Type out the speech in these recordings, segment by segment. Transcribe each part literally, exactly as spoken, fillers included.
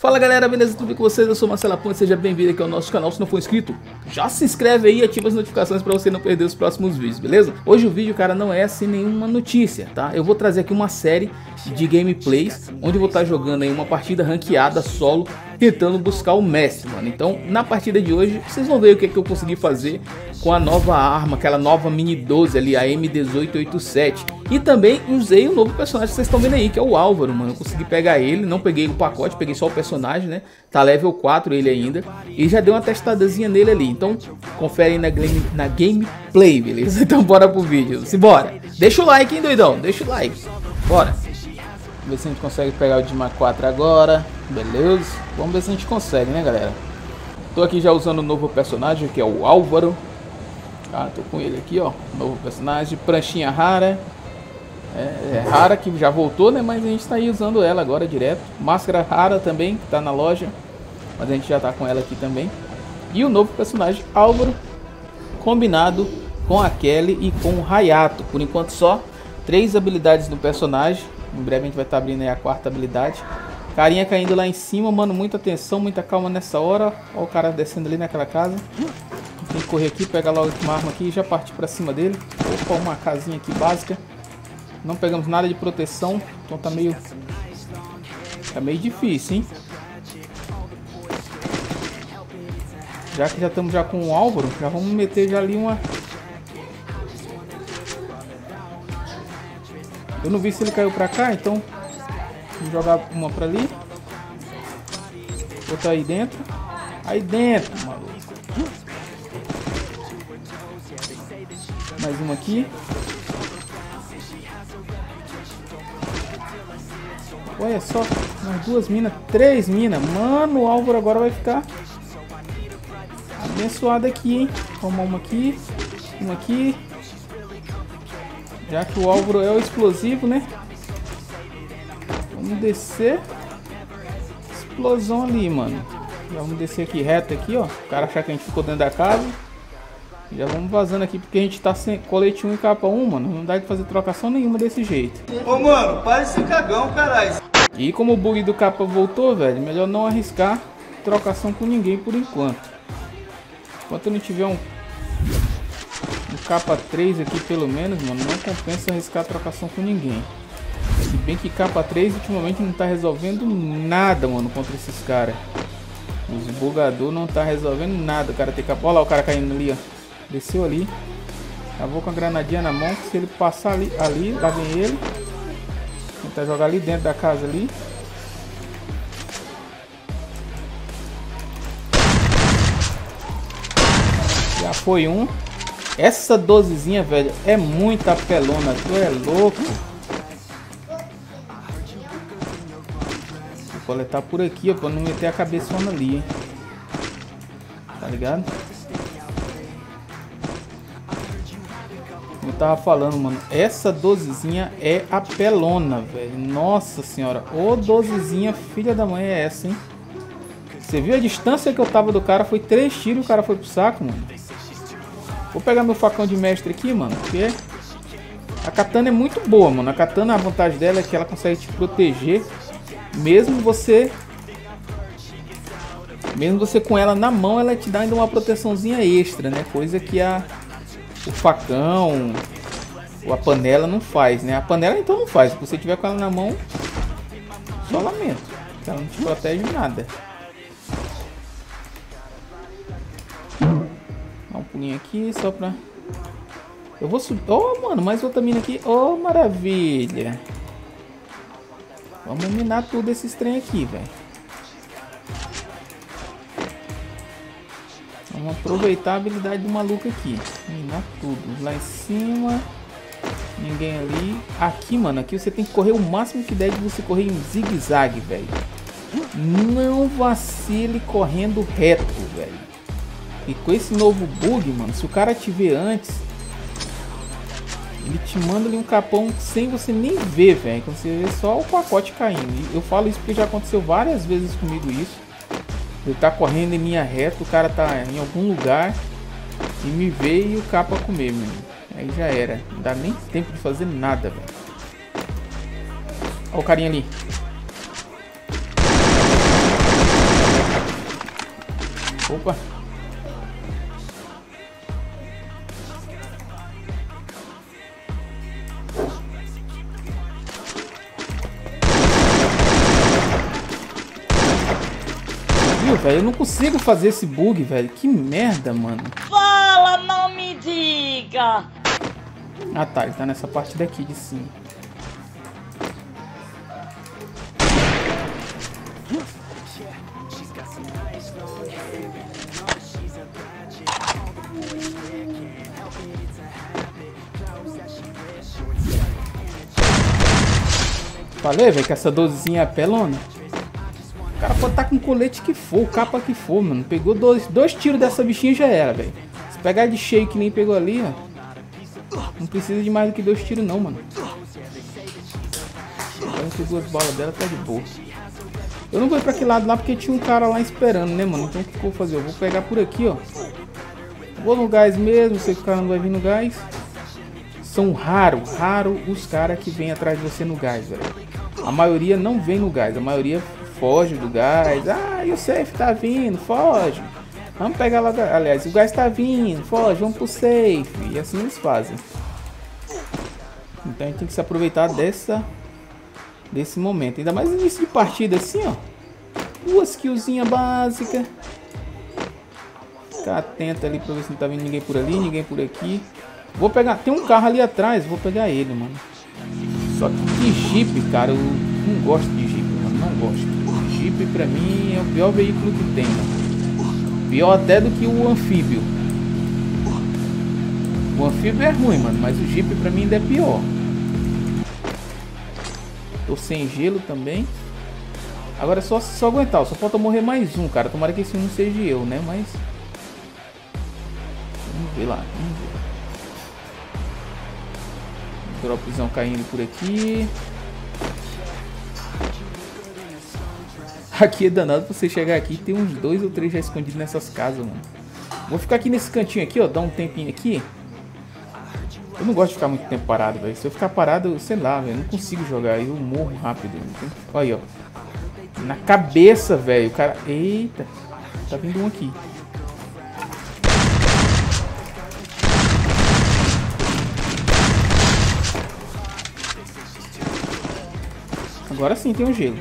Fala galera, beleza? Tudo bem com vocês? Eu sou Marcelo Ponte, seja bem-vindo aqui ao nosso canal. Se não for inscrito, já se inscreve aí e ativa as notificações para você não perder os próximos vídeos, beleza? Hoje o vídeo, cara, não é assim nenhuma notícia, tá? Eu vou trazer aqui uma série de gameplays, onde eu vou estar jogando aí uma partida ranqueada solo, tentando buscar o mestre, mano. Então, na partida de hoje, vocês vão ver o que, é que eu consegui fazer com a nova arma, aquela nova mini doze ali, a M dezoito oitenta e sete. E também usei o novo personagem que vocês estão vendo aí, que é o Álvaro, mano. Eu consegui pegar ele, não peguei o pacote, peguei só o personagem, né? Tá level quatro ele ainda. E já deu uma testadazinha nele ali. Então, confere aí na, game, na gameplay, beleza? Então, bora pro vídeo. Simbora! Deixa o like, hein, doidão? Deixa o like. Bora! Vamos ver se a gente consegue pegar o Dima quatro agora. Beleza? Vamos ver se a gente consegue, né, galera? Tô aqui já usando o novo personagem, que é o Álvaro. Ah, tô com ele aqui, ó. Novo personagem. Pranchinha rara. É, é rara, que já voltou, né? Mas a gente tá aí usando ela agora direto. Máscara rara também, que tá na loja. Mas a gente já tá com ela aqui também. E o novo personagem, Álvaro. Combinado com a Kelly e com o Hayato. Por enquanto só três habilidades do personagem. Em breve a gente vai estar tá abrindo aí a quarta habilidade. Carinha caindo lá em cima, mano. Muita atenção, muita calma nessa hora. Ó o cara descendo ali naquela casa. Tem que correr aqui, pegar logo uma arma aqui e já partir pra cima dele. Opa, uma casinha aqui básica. Não pegamos nada de proteção. Então tá meio... Tá meio difícil, hein? Já que já estamos já com o Álvaro, já vamos meter já ali uma... Eu não vi se ele caiu pra cá, então... Vou jogar uma pra ali. Outra aí dentro. Aí dentro, maluco. Mais uma aqui. Olha só, umas duas minas, três minas. Mano, o Álvaro agora vai ficar abençoado aqui, hein? Toma uma aqui, uma aqui. Já que o Álvaro é o explosivo, né? Vamos descer. Explosão ali, mano. Já vamos descer aqui reto aqui, ó. O cara achar que a gente ficou dentro da casa. Já vamos vazando aqui porque a gente tá sem colete um e capa um, mano. Não dá de fazer trocação nenhuma desse jeito. Ô, mano, para de ser cagão, caralho. E como o bug do capa voltou, velho, melhor não arriscar trocação com ninguém por enquanto. Enquanto não tiver um, um capa três aqui pelo menos, mano, não compensa arriscar trocação com ninguém. Se bem que capa três ultimamente não tá resolvendo nada, mano, contra esses caras. Os bugador não tá resolvendo nada. O cara tem capa. Olha lá o cara caindo ali, ó. Desceu ali. Já vou com a granadinha na mão. Se ele passar ali, ali lá vem ele. Tentar jogar ali dentro da casa ali. Já foi um. Essa dozezinha, velho, é muito apelona. Tu é louco. Vou coletar por aqui, ó, pra não meter a cabeçona ali, hein. Tá ligado? Como eu tava falando, mano, essa dozezinha é apelona, velho. Nossa senhora, ô dozezinha, filha da mãe é essa, hein? Você viu a distância que eu tava do cara? Foi três tiros e o cara foi pro saco, mano. Vou pegar meu facão de mestre aqui, mano, porque a katana é muito boa, mano. A katana, a vantagem dela é que ela consegue te proteger, mesmo você... Mesmo você com ela na mão, ela te dá ainda uma proteçãozinha extra, né? Coisa que a... O facão ou a panela não faz, né? A panela então não faz. Se você tiver com ela na mão, só lamento. Ela não te protege nada. Dá um pulinho aqui só pra... Eu vou subir... Oh, mano, mais outra mina aqui. Oh, maravilha. Vamos minar tudo esses trem aqui, velho. Vamos aproveitar a habilidade do maluco aqui. Minar tudo. Lá em cima. Ninguém ali. Aqui, mano. Aqui você tem que correr o máximo que der de você correr em zigue-zague, velho. Não vacile correndo reto, velho. E com esse novo bug, mano, se o cara te ver antes, ele te manda ali um capão sem você nem ver, velho. Quando você vê só o pacote caindo. Eu falo isso porque já aconteceu várias vezes comigo isso. Ele tá correndo em linha reta, o cara tá em algum lugar e me vê e o capa comer, meu. Aí já era. Não dá nem tempo de fazer nada, velho. Olha o carinha ali. Opa. Viu, velho? Eu não consigo fazer esse bug, velho. Que merda, mano. Fala, não me diga. Ah, tá. Ele tá nessa parte daqui de cima. Falei, velho, que essa dozezinha é pelona. O cara pode estar com colete que for, capa que for, mano. Pegou dois, dois tiros dessa bichinha já era, velho. Se pegar de cheio que nem pegou ali, ó. Não precisa de mais do que dois tiros não, mano. Agora que duas balas dela tá de boa. Eu não vou ir pra aquele lado lá porque tinha um cara lá esperando, né, mano? Então o que, que eu vou fazer? Eu vou pegar por aqui, ó. Vou no gás mesmo, sei que o cara não vai vir no gás. São raros, raros os caras que vêm atrás de você no gás, velho. A maioria não vem no gás, a maioria foge do gás. Ah, e o safe tá vindo, foge. Vamos pegar logo. Aliás, o gás tá vindo, foge, vamos pro safe. E assim eles fazem. Então a gente tem que se aproveitar dessa, desse momento. Ainda mais no início de partida assim, ó. Duas killzinhas básicas. Ficar atento ali pra ver se não tá vindo ninguém por ali, ninguém por aqui. Vou pegar, tem um carro ali atrás, vou pegar ele, mano. Só que de Jeep, cara, eu não gosto de Jeep, mano, não gosto. Jeep pra mim é o pior veículo que tem, mano. Pior até do que o anfíbio. O anfíbio é ruim, mano, mas o Jeep pra mim ainda é pior. Tô sem gelo também. Agora é só, só aguentar, só falta morrer mais um, cara. Tomara que esse um seja eu, né, mas... Vamos ver lá, vamos ver. Dropzão caindo por aqui. Aqui é danado pra você chegar aqui e ter uns dois ou três já escondidos nessas casas, mano. Vou ficar aqui nesse cantinho aqui, ó. Dar um tempinho aqui. Eu não gosto de ficar muito tempo parado, velho. Se eu ficar parado, eu, sei lá, velho. Não consigo jogar. Eu morro rápido. Olha aí, ó. Na cabeça, velho. O cara... Eita. Tá vindo um aqui. Agora sim tem um gelo.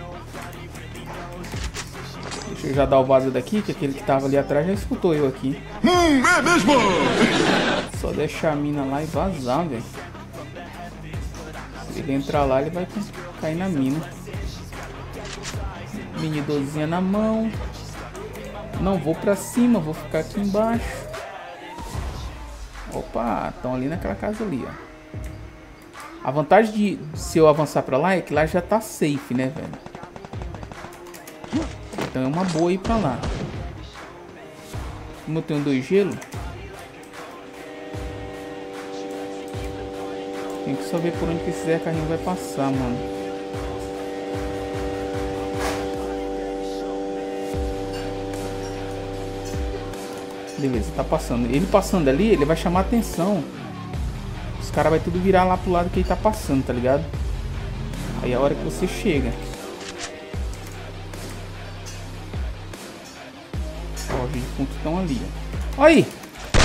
Deixa eu já dar o vaso daqui, que aquele que tava ali atrás já escutou eu aqui. Hum, é mesmo? Só deixar a mina lá e vazar, velho. Se ele entrar lá, ele vai cair na mina. Mini dozinha na mão. Não vou pra cima, vou ficar aqui embaixo. Opa, estão ali naquela casa ali, ó. A vantagem de se eu avançar pra lá é que lá já tá safe, né, velho? Então é uma boa ir pra lá. Como eu tenho dois gelos, tem que só ver por onde que esse Zé Carrinho vai passar, mano. Beleza, tá passando. Ele passando ali, ele vai chamar atenção. Os caras vai tudo virar lá pro lado que ele tá passando, tá ligado? Aí é a hora que você chega. Ó, os de ponto estão ali, ó. Olha aí!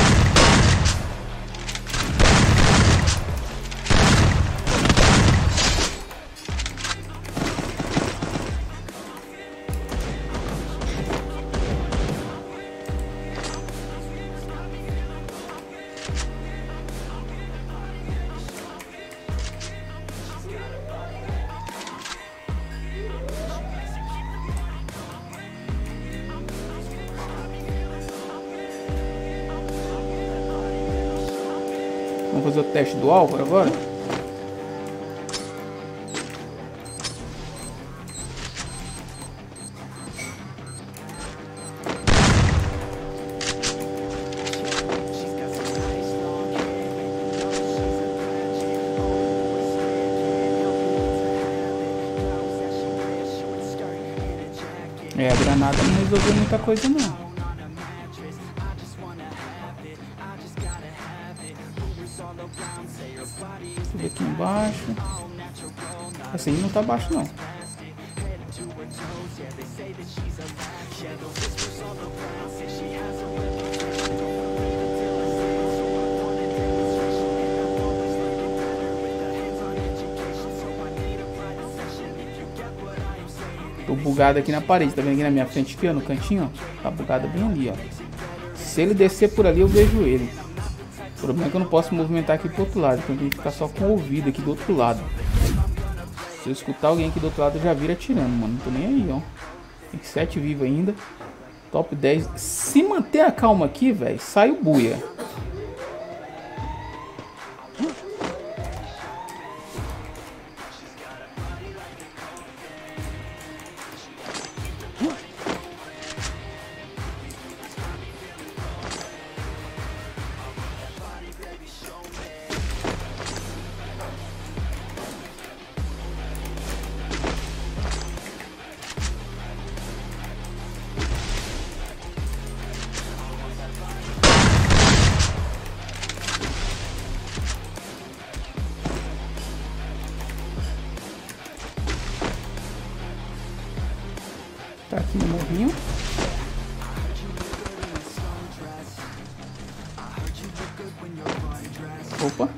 Vamos fazer o teste do Álvaro agora. É, a granada não resolveu muita coisa não. Deixa eu ver aqui embaixo. Assim não tá baixo não. bugado aqui na parede. Tá vendo aqui na minha frente aqui, ó, no cantinho, ó. Tá bugado bem ali, ó. Se ele descer por ali, eu vejo ele. O problema é que eu não posso movimentar aqui pro outro lado. Então tem que ficar só com o ouvido aqui do outro lado. Se eu escutar alguém aqui do outro lado, eu já vira atirando, mano. Não tô nem aí, ó. Tem sete vivos ainda. Top dez. Se manter a calma aqui, velho, sai o buia. Tá aqui no morrinho. Opa.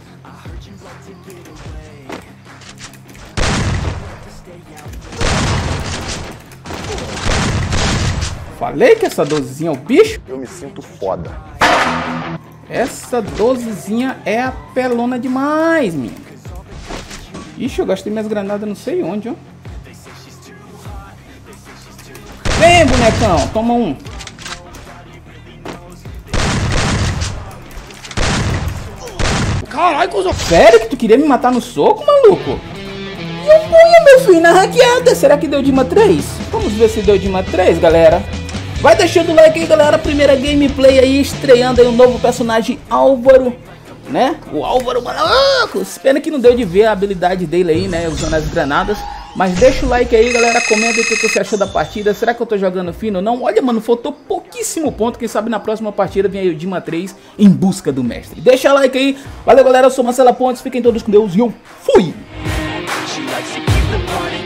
Falei que essa dozezinha é o bicho. Eu me sinto foda. Essa dozezinha é apelona demais, minha. Ixi, eu gastei minhas granadas não sei onde, ó. Vem, bonecão, toma um. Caralho, coisa. Sério que tu queria me matar no soco, maluco? E o punho, meu filho, na ranqueada. Será que deu Dima três? Vamos ver se deu Dima três, galera. Vai deixando o like aí, galera. Primeira gameplay aí, estreando aí o novo personagem Álvaro, né? O Álvaro maluco. Pena que não deu de ver a habilidade dele aí, né? Usando as granadas. Mas deixa o like aí, galera, comenta aí o que você achou da partida. Será que eu tô jogando fino ou não? Olha, mano, faltou pouquíssimo ponto. Quem sabe na próxima partida vem aí o Dima três em busca do mestre. Deixa o like aí. Valeu, galera, eu sou Marcela Pontes. Fiquem todos com Deus e eu fui!